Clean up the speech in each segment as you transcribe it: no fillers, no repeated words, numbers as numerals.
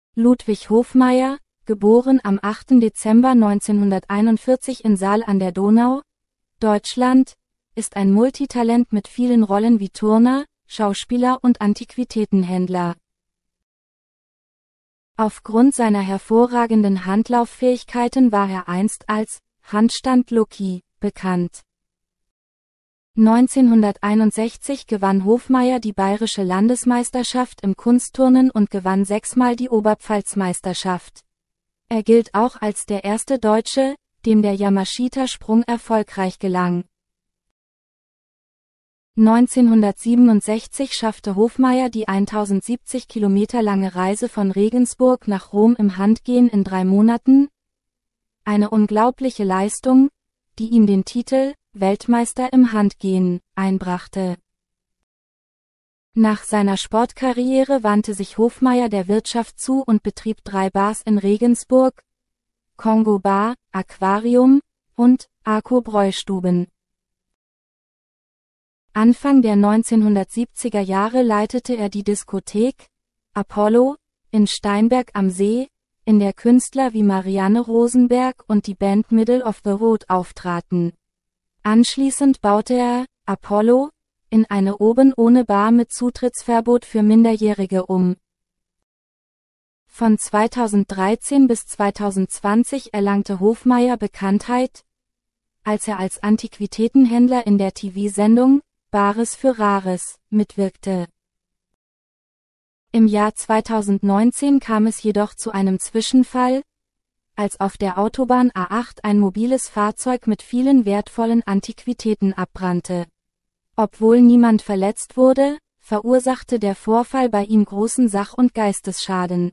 Ludwig Hofmeier, geboren am 8. Dezember 1941 in Saal an der Donau, Deutschland, ist ein Multitalent mit vielen Rollen wie Turner, Schauspieler und Antiquitätenhändler. Aufgrund seiner hervorragenden Handlauffähigkeiten war er einst als Handstand-Lucky bekannt. 1961 gewann Hofmeier die bayerische Landesmeisterschaft im Kunstturnen und gewann 6-mal die Oberpfalzmeisterschaft. Er gilt auch als der erste Deutsche, dem der Yamashita-Sprung erfolgreich gelang. 1967 schaffte Hofmeier die 1070 Kilometer lange Reise von Regensburg nach Rom im Handgehen in 3 Monaten. Eine unglaubliche Leistung, die ihm den Titel Weltmeister im Handgehen einbrachte. Nach seiner Sportkarriere wandte sich Hofmeier der Wirtschaft zu und betrieb 3 Bars in Regensburg: Kongo Bar, Aquarium und Arco Bräustuben. Anfang der 1970er Jahre leitete er die Diskothek Apollo in Steinberg am See, in der Künstler wie Marianne Rosenberg und die Band Middle of the Road auftraten. Anschließend baute er Apollo in eine Oben ohne Bar mit Zutrittsverbot für Minderjährige um. Von 2013 bis 2020 erlangte Hofmeier Bekanntheit, als er als Antiquitätenhändler in der TV-Sendung Bares für Rares mitwirkte. Im Jahr 2019 kam es jedoch zu einem Zwischenfall, als auf der Autobahn A8 ein mobiles Fahrzeug mit vielen wertvollen Antiquitäten abbrannte. Obwohl niemand verletzt wurde, verursachte der Vorfall bei ihm großen Sach- und Geistesschaden.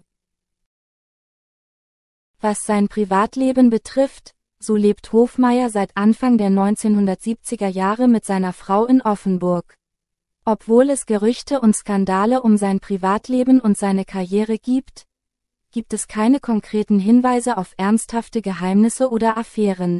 Was sein Privatleben betrifft, so lebt Hofmeier seit Anfang der 1970er Jahre mit seiner Frau in Offenburg. Obwohl es Gerüchte und Skandale um sein Privatleben und seine Karriere gibt es keine konkreten Hinweise auf ernsthafte Geheimnisse oder Affären.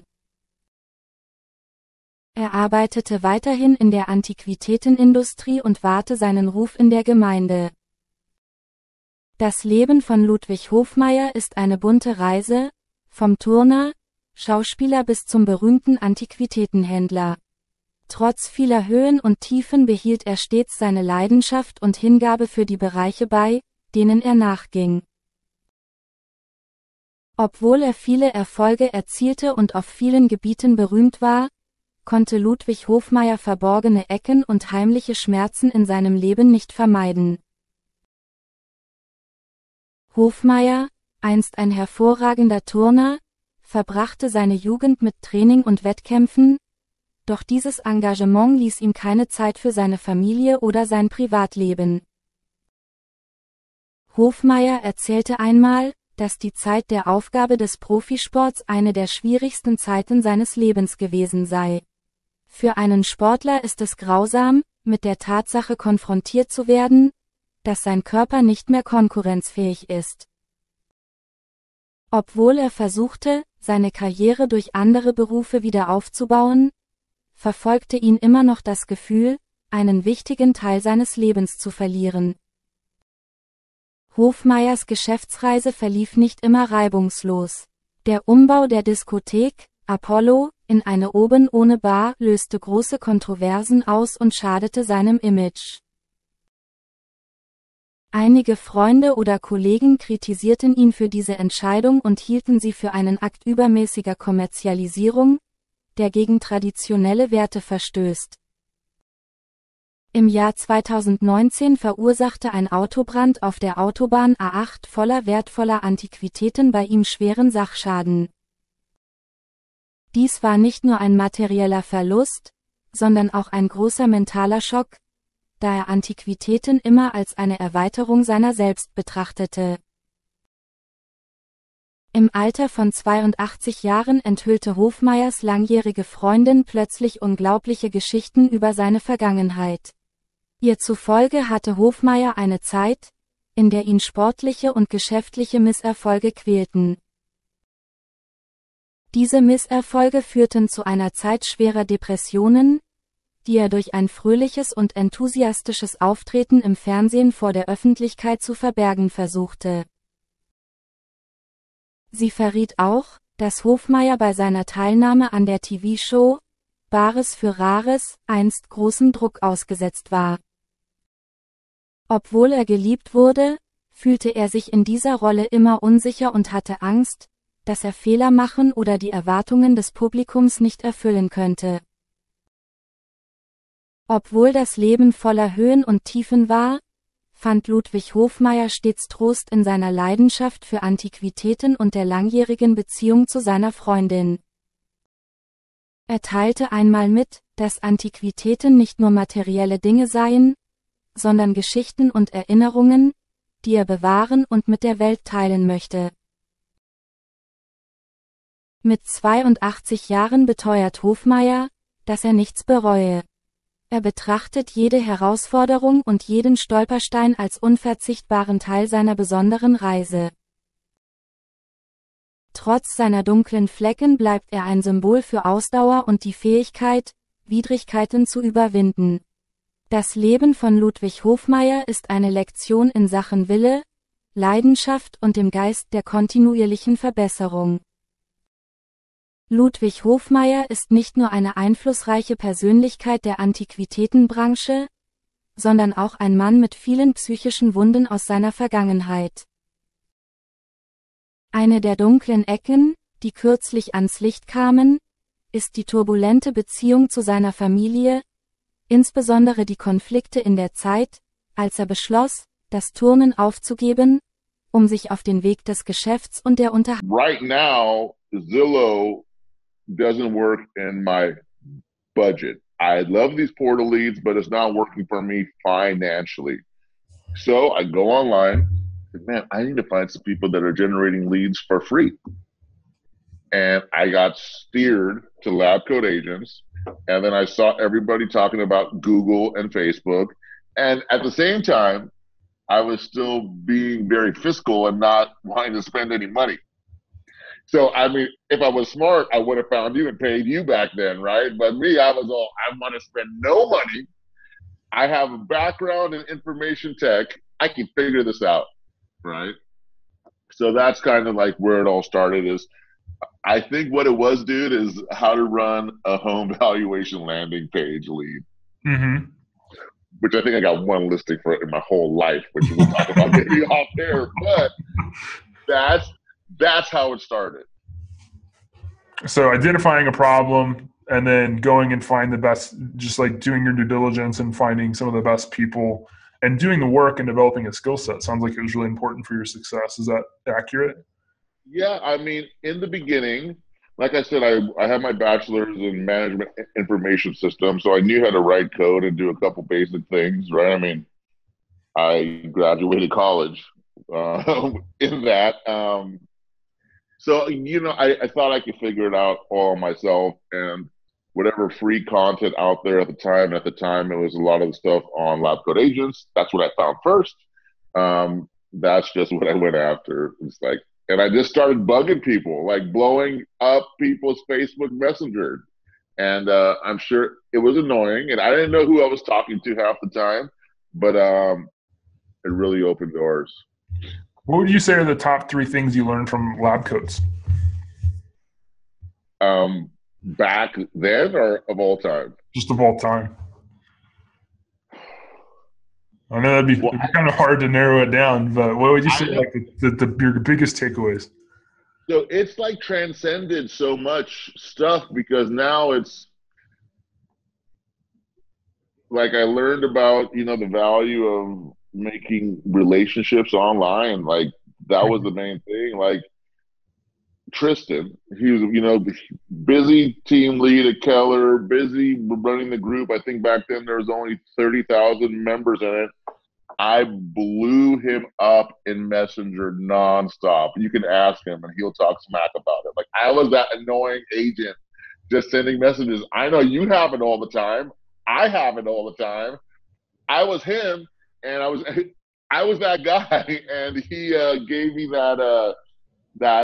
Er arbeitete weiterhin in der Antiquitätenindustrie und wahrte seinen Ruf in der Gemeinde. Das Leben von Ludwig Hofmeier ist eine bunte Reise, vom Turner, Schauspieler bis zum berühmten Antiquitätenhändler. Trotz vieler Höhen und Tiefen behielt er stets seine Leidenschaft und Hingabe für die Bereiche bei, denen er nachging. Obwohl er viele Erfolge erzielte und auf vielen Gebieten berühmt war, konnte Ludwig Hofmeier verborgene Ecken und heimliche Schmerzen in seinem Leben nicht vermeiden. Hofmeier, einst ein hervorragender Turner, verbrachte seine Jugend mit Training und Wettkämpfen, doch dieses Engagement ließ ihm keine Zeit für seine Familie oder sein Privatleben. Hofmeier erzählte einmal, dass die Zeit der Aufgabe des Profisports eine der schwierigsten Zeiten seines Lebens gewesen sei. Für einen Sportler ist es grausam, mit der Tatsache konfrontiert zu werden, dass sein Körper nicht mehr konkurrenzfähig ist. Obwohl er versuchte, seine Karriere durch andere Berufe wieder aufzubauen, verfolgte ihn immer noch das Gefühl, einen wichtigen Teil seines Lebens zu verlieren. Hofmeiers Geschäftsreise verlief nicht immer reibungslos. Der Umbau der Diskothek Apollo in eine Oben ohne Bar löste große Kontroversen aus und schadete seinem Image. Einige Freunde oder Kollegen kritisierten ihn für diese Entscheidung und hielten sie für einen Akt übermäßiger Kommerzialisierung, der gegen traditionelle Werte verstößt. Im Jahr 2019 verursachte ein Autobrand auf der Autobahn A8 voller wertvoller Antiquitäten bei ihm schweren Sachschaden. Dies war nicht nur ein materieller Verlust, sondern auch ein großer mentaler Schock, da er Antiquitäten immer als eine Erweiterung seiner selbst betrachtete. Im Alter von 82 Jahren enthüllte Hofmeiers langjährige Freundin plötzlich unglaubliche Geschichten über seine Vergangenheit. Ihr zufolge hatte Hofmeier eine Zeit, in der ihn sportliche und geschäftliche Misserfolge quälten. Diese Misserfolge führten zu einer Zeit schwerer Depressionen, die er durch ein fröhliches und enthusiastisches Auftreten im Fernsehen vor der Öffentlichkeit zu verbergen versuchte. Sie verriet auch, dass Hofmeier bei seiner Teilnahme an der TV-Show Bares für Rares einst großem Druck ausgesetzt war. Obwohl er geliebt wurde, fühlte er sich in dieser Rolle immer unsicher und hatte Angst, dass er Fehler machen oder die Erwartungen des Publikums nicht erfüllen könnte. Obwohl das Leben voller Höhen und Tiefen war, fand Ludwig Hofmeier stets Trost in seiner Leidenschaft für Antiquitäten und der langjährigen Beziehung zu seiner Freundin. Er teilte einmal mit, dass Antiquitäten nicht nur materielle Dinge seien, sondern Geschichten und Erinnerungen, die er bewahren und mit der Welt teilen möchte. Mit 82 Jahren beteuert Hofmeier, dass er nichts bereue. Er betrachtet jede Herausforderung und jeden Stolperstein als unverzichtbaren Teil seiner besonderen Reise. Trotz seiner dunklen Flecken bleibt er ein Symbol für Ausdauer und die Fähigkeit, Widrigkeiten zu überwinden. Das Leben von Ludwig Hofmeier ist eine Lektion in Sachen Wille, Leidenschaft und dem Geist der kontinuierlichen Verbesserung. Ludwig Hofmeier ist nicht nur eine einflussreiche Persönlichkeit der Antiquitätenbranche, sondern auch ein Mann mit vielen psychischen Wunden aus seiner Vergangenheit. Eine der dunklen Ecken, die kürzlich ans Licht kamen, ist die turbulente Beziehung zu seiner Familie, insbesondere die Konflikte in der Zeit, als er beschloss, das Turnen aufzugeben, um sich auf den Weg des Geschäfts und der Unterhaltung. Right now, Zillow doesn't work in my budget. I love these portal leads, but it's not working for me financially. So I go online, and man, I need to find some people that are generating leads for free. And I got steered to Lab Coat Agents. And then I saw everybody talking about Google and Facebook. And at the same time, I was still being very fiscal and not wanting to spend any money. So, I mean, if I was smart, I would have found you and paid you back then, right? But me, I was all, I want to spend no money. I have a background in information tech. I can figure this out, right? So that's kind of like where it all started is, I think what it was, dude, is how to run a home valuation landing page lead. Mm-hmm. Which I think I got one listing for it in my whole life, which we'll talk about maybe off there. But that's how it started. So identifying a problem and then going and find the best, just like doing your due diligence and finding some of the best people and doing the work and developing a skill set. Sounds like it was really important for your success. Is that accurate? Yeah, I mean, in the beginning, like I said, I had my bachelor's in management information systems, so I knew how to write code and do a couple basic things, right? I mean, I graduated college in that. So, you know, I thought I could figure it out all myself, and whatever free content out there at the time. At the time, it was a lot of the stuff on Lab Coat Agents. That's what I found first. That's just what I went after. It's like, and I just started bugging people, like blowing up people's Facebook Messenger. And I'm sure it was annoying, and I didn't know who I was talking to half the time, but it really opened doors. What would you say are the top 3 things you learned from Lab Coats? Back then or of all time? Just of all time. I know it'd be kind of hard to narrow it down, but what would you say like your biggest takeaways? So it's like transcended so much stuff because now it's like I learned about, you know, the value of making relationships online. Like that was the main thing. Like Tristan, he was, you know, busy team lead at Keller, busy running the group. I think back then there was only 30,000 members in it. I blew him up in Messenger nonstop. You can ask him and he'll talk smack about it. Like I was that annoying agent just sending messages. I know you have it all the time. I have it all the time. I was him, and I was that guy, and he gave me that